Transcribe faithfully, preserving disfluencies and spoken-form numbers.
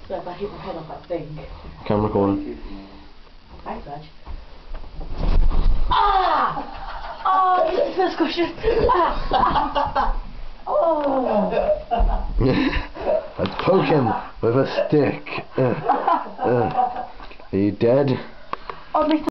So if I hit my head off that thing. Camera recording. Thanks, Reg. Ah! Oh, it's the first question. Ah! Oh! Let's poke him with a stick. Uh, uh. Are you dead? Oh,